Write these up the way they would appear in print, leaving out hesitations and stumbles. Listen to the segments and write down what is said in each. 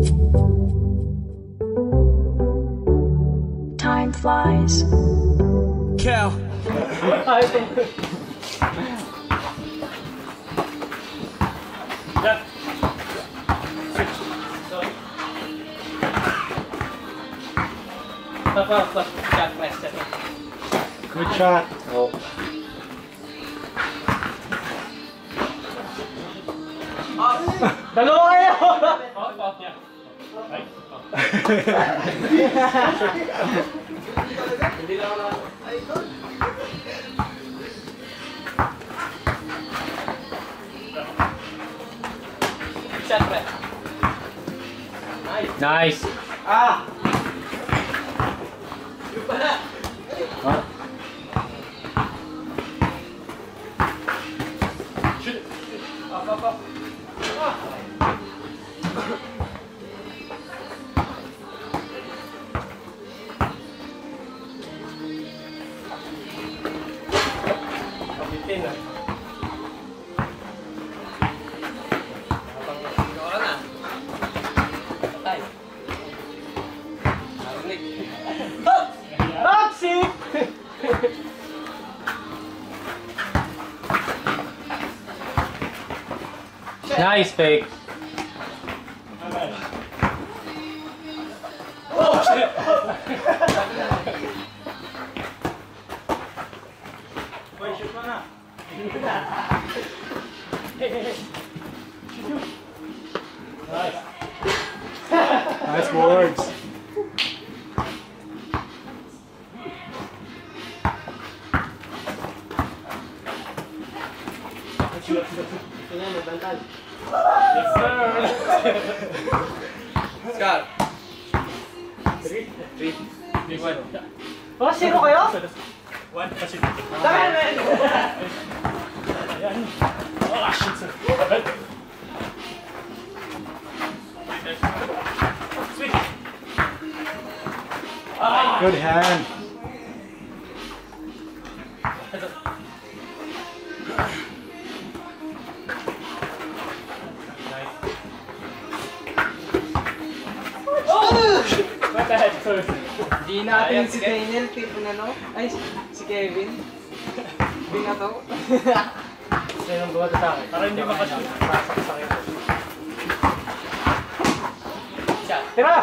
Time flies. Cal. Left. Switch. Sorry. Good shot. Oh. Dalawa kayo! Yeah. Right? Hindi na ako na. Shot, pre. Nice. Ah! Yung pala. Huh? Shoot. Up. Kapitin na. Ikaw na. Patay. Narinig. Toxic! Nice fake. Oh, shit! Boy, shoot mo na. Nice. Nice words. Yes, sir. Scott. Three. Big one. Oh, sino kayo? One. Kasi. Dami na! Ayan. Ah, shit, sir. Sweet. Ah. Good hand. What the heck, sir? Di natin Ayan, si sige. Daniel, tipo na no? Ay, si Kevin. Binato. Sino ang buhat sa akin? Para hindi makashoot. Sasaksakin. Shot. Tira!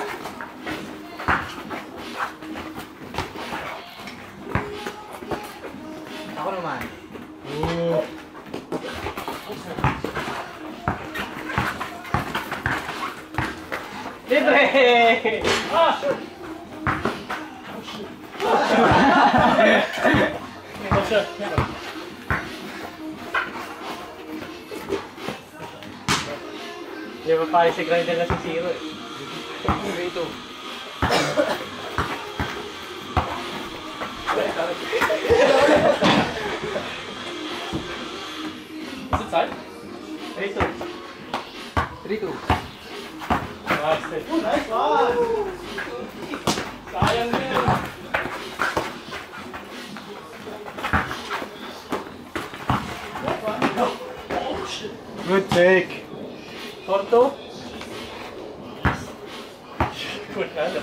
Ako naman. Ooh. Libre! Ah, sure. Oh, sure. Di ba pare si grinder na si Zero eh. Dito. Is it side? 3-2. 3-2. Nice. Nice one! Sayang din. Oh, shit. Good take. 4-2. Good hand.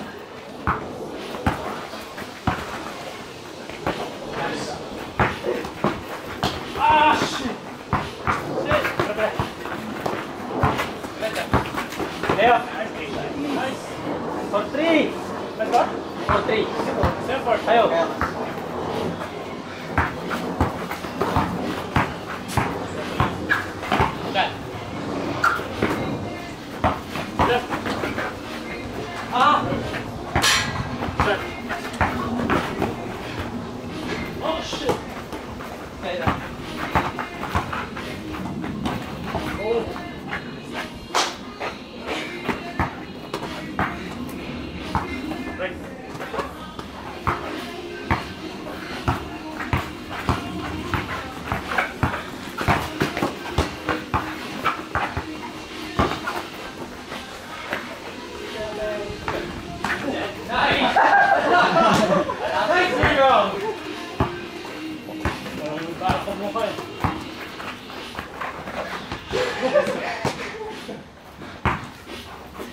Ah, shit. Shit. Okay. Leo. Nice. 4-3. Let's go. 4-3. Step forward. Tayo. Back. Left. Ah! Back. Oh, shit. Kaya na. Oh. Right.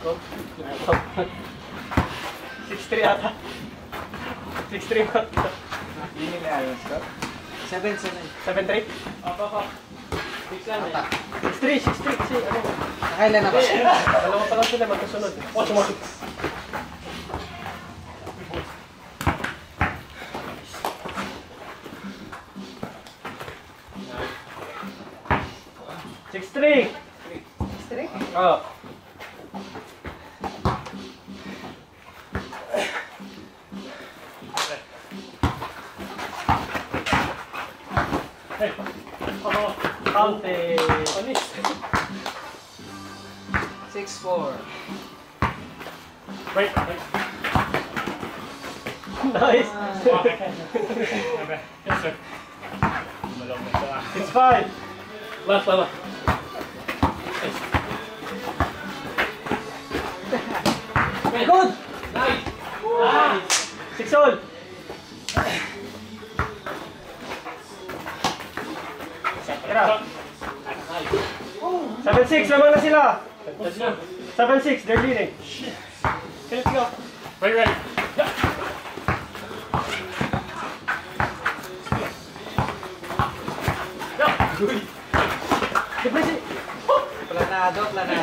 6-3 ata. 6-3 ata. Hindi nila ayos ko. 7-7. 7-3? Apa. 6 6-3 kasi ano. Nakailan na ba? Dalawa pa lang sila magkasunod. Watch mo. 6-3. 3? Oh. Hey. Counting. 6-4. Wait. Nice. Yes, sir. Malong na ito. 6-5. Last. Good. Nice. 6-all. Tira. 7-6 naman na sila. 7-6, they're leading. Okay, let's go. Ready. Depresi. Planado.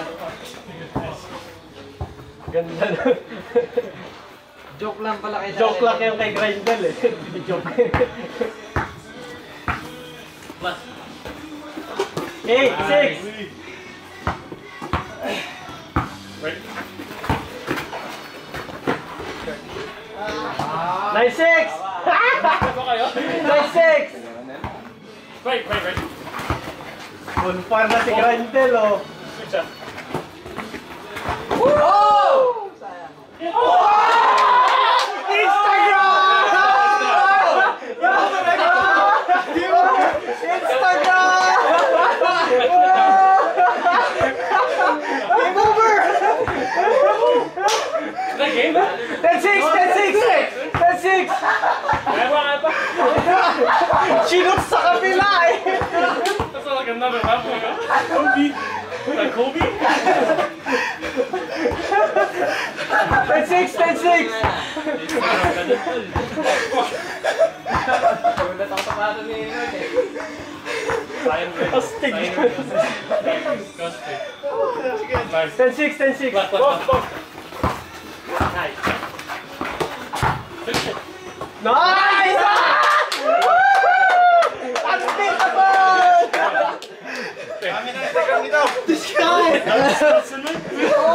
Ganda na. Joke lang pala kay Joke lang yung kay Grindel eh. Joke. 8-6. Ready. 9-6. Ano kayo? 9-6. Wait. Full fire na si Grindel oh. Switch up. Oh! Game over! Na game? 10-6! Kaya pa. Chinot sa kabila eh! That's like another level. Kobe? 10-6! Ulat ako sa pato ni Inoy eh. Astig. 10-6! Last. Nice! Unbeatable! This guy!